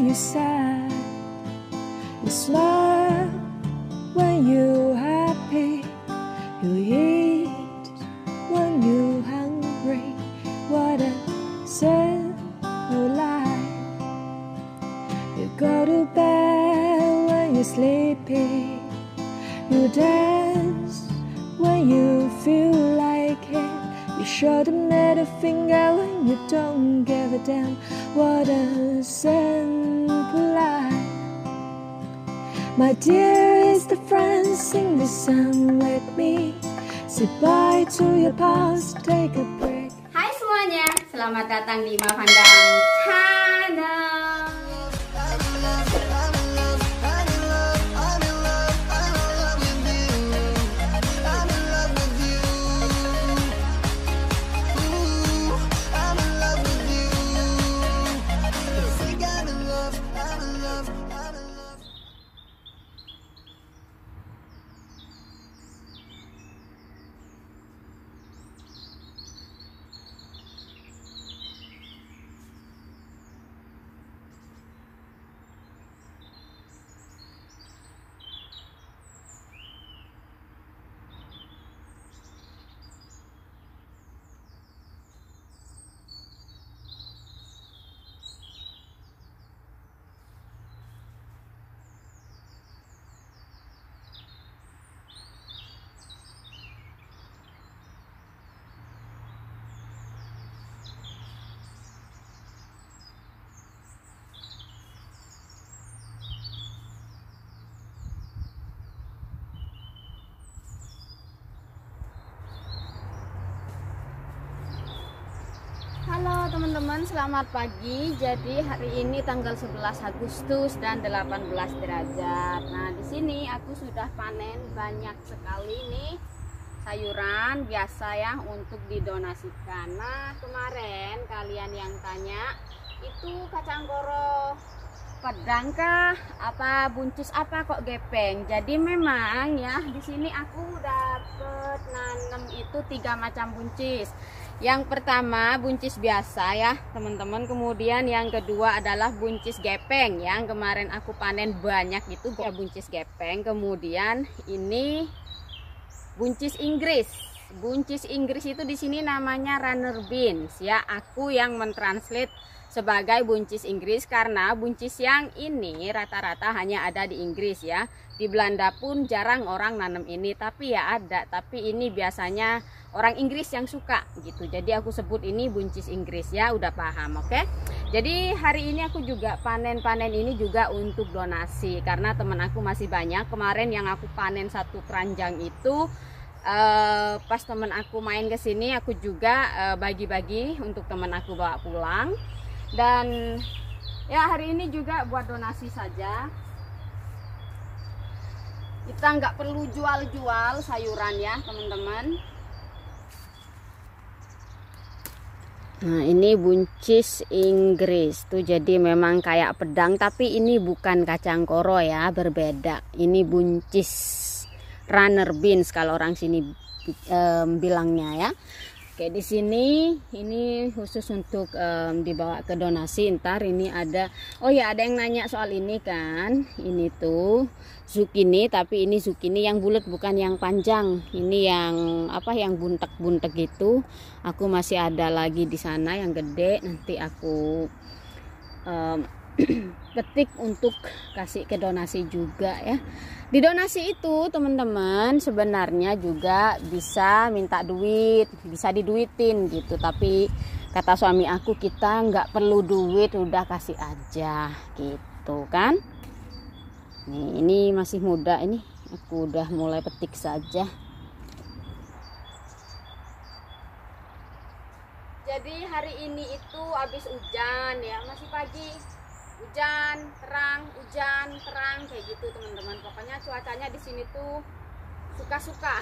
you sad. You smile when you happy. You eat when you hungry. What a simple life. You go to bed when you're sleepy. You dance when you feel like it. You show the middle finger when you don't give a damn. What a simple life. My dearest friend, sing this song with me. Say bye to your past, take a break. Hai semuanya, selamat datang di Ima Pandang Channel. Halo teman-teman, selamat pagi. Jadi hari ini tanggal 11 Agustus dan 18 derajat. Nah, di sini aku sudah panen banyak sekali nih sayuran biasa ya untuk didonasikan. Nah, kemarin kalian yang tanya itu kacang koro pedang kah apa buncis apa kok gepeng. Jadi memang ya di sini aku dapet nanam itu 3 macam buncis. Yang pertama buncis biasa ya teman-teman, kemudian yang kedua adalah buncis gepeng yang kemarin aku panen banyak itu ya buncis gepeng. Kemudian ini buncis Inggris. Buncis Inggris itu di sini namanya runner beans ya. Aku yang mentranslate sebagai buncis Inggris karena buncis yang ini rata-rata hanya ada di Inggris ya. Di Belanda pun jarang orang nanam ini, tapi ya ada. Tapi ini biasanya orang Inggris yang suka gitu. Jadi aku sebut ini buncis Inggris ya, udah paham, oke? Jadi hari ini aku juga panen ini juga untuk donasi karena teman aku masih banyak. Kemarin yang aku panen 1 keranjang itu pas teman aku main ke sini aku juga bagi-bagi untuk teman aku bawa pulang. Dan ya hari ini juga buat donasi saja. Kita nggak perlu jual-jual sayuran ya teman-teman. Nah, ini buncis Inggris tuh, jadi memang kayak pedang tapi ini bukan kacang koro ya, berbeda. Ini buncis runner beans kalau orang sini bilangnya ya. Oke, di sini ini khusus untuk dibawa ke donasi. Ntar ini ada, oh ya ada yang nanya soal ini kan. Ini tuh zucchini, tapi ini zucchini yang bulat bukan yang panjang. Ini yang apa, yang buntek-buntek gitu. Aku masih ada lagi di sana yang gede. Nanti aku petik untuk kasih ke donasi juga ya. Di donasi itu teman-teman sebenarnya juga bisa minta duit, bisa diduitin gitu. Tapi kata suami aku kita nggak perlu duit, udah kasih aja gitu kan. Nih, ini masih muda, ini aku udah mulai petik saja. Jadi hari ini itu habis hujan ya, masih pagi. Hujan, terang, kayak gitu teman-teman. Pokoknya cuacanya di sini tuh suka-suka.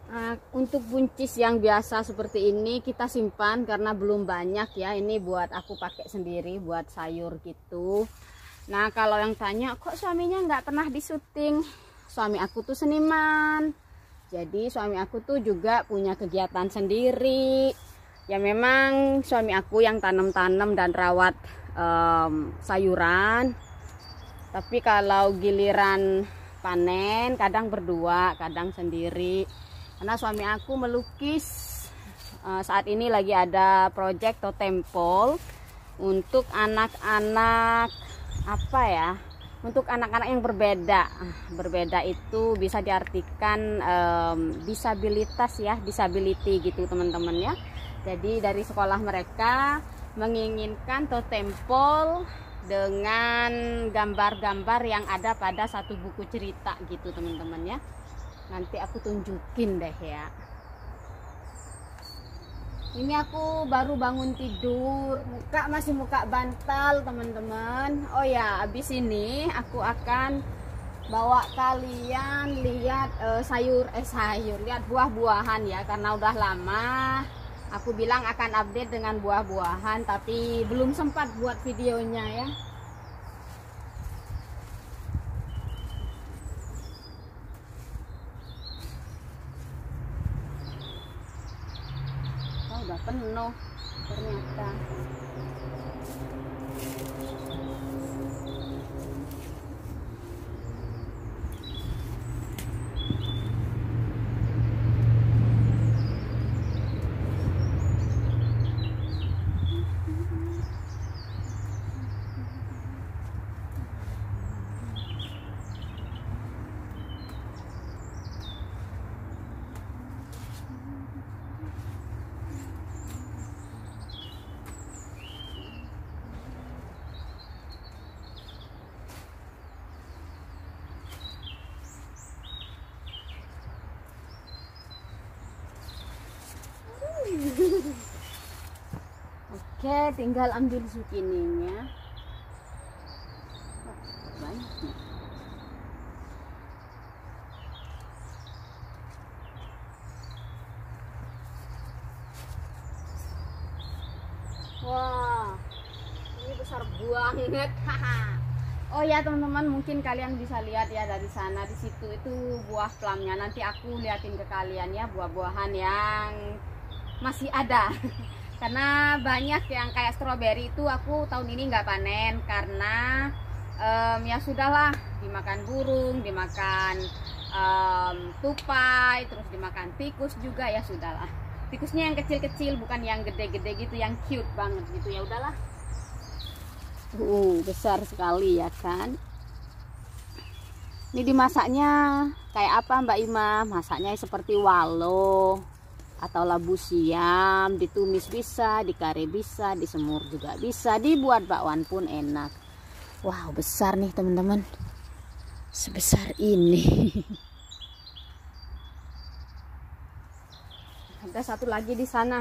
Untuk buncis yang biasa seperti ini kita simpan karena belum banyak ya. Ini buat aku pakai sendiri buat sayur gitu. Nah kalau yang tanya kok suaminya nggak pernah disuting, suami aku tuh seniman. Jadi suami aku tuh juga punya kegiatan sendiri. Ya memang suami aku yang tanam-tanam dan rawat sayuran. Tapi kalau giliran panen kadang berdua, kadang sendiri. Karena suami aku melukis. Saat ini lagi ada proyek totem pole untuk anak-anak apa ya? Untuk anak-anak yang berbeda. Berbeda itu bisa diartikan disabilitas ya, disability gitu teman-teman ya. Jadi dari sekolah mereka menginginkan totem pole dengan gambar-gambar yang ada pada satu buku cerita gitu teman-teman ya. Nanti aku tunjukin deh ya. Ini aku baru bangun tidur, masih muka bantal teman-teman. Oh ya, abis ini aku akan bawa kalian lihat lihat buah-buahan ya, karena udah lama aku bilang akan update dengan buah-buahan, tapi belum sempat buat videonya ya. Oh, udah penuh ternyata. Oke, tinggal ambil zukininya. Banyak nih. Wah, ini besar banget. Oh ya teman-teman, mungkin kalian bisa lihat ya dari sana, di situ itu buah plumnya. Nanti aku liatin ke kalian ya buah-buahan yang masih ada. Karena banyak yang kayak stroberi itu aku tahun ini nggak panen karena ya sudahlah, dimakan burung, dimakan tupai, terus dimakan tikus juga, ya sudahlah. Tikusnya yang kecil-kecil, bukan yang gede-gede gitu, yang cute banget gitu, ya udahlah. Besar sekali ya kan. Ini dimasaknya kayak apa Mbak Ima? Masaknya seperti walo atau labu siam, ditumis bisa, dikare bisa, disemur juga bisa, dibuat bakwan pun enak. Wow, besar nih teman-teman, sebesar ini. Ada satu lagi di sana.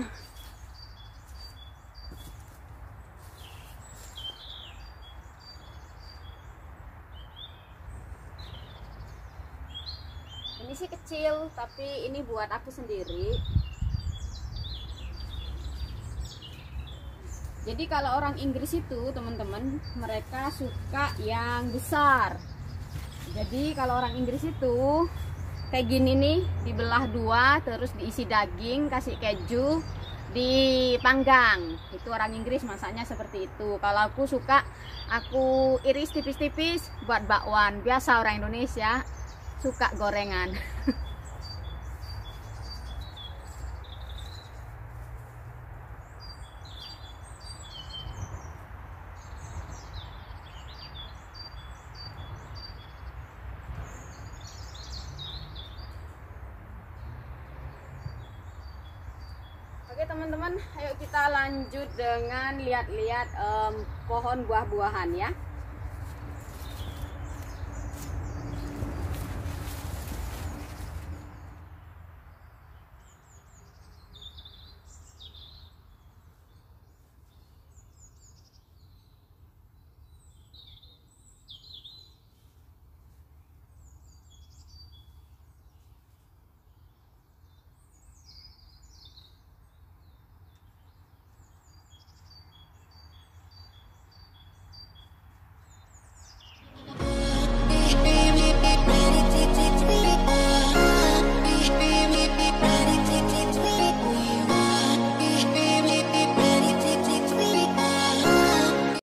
Ini sih kecil, tapi ini buat aku sendiri. Jadi kalau orang Inggris itu teman-teman, mereka suka yang besar. Jadi kalau orang Inggris itu kayak gini nih, dibelah dua, terus diisi daging, kasih keju, dipanggang. Itu orang Inggris masaknya seperti itu. Kalau aku suka, aku iris tipis-tipis buat bakwan. Biasa orang Indonesia suka gorengan. Oke teman-teman, ayo kita lanjut dengan lihat-lihat pohon buah-buahan ya.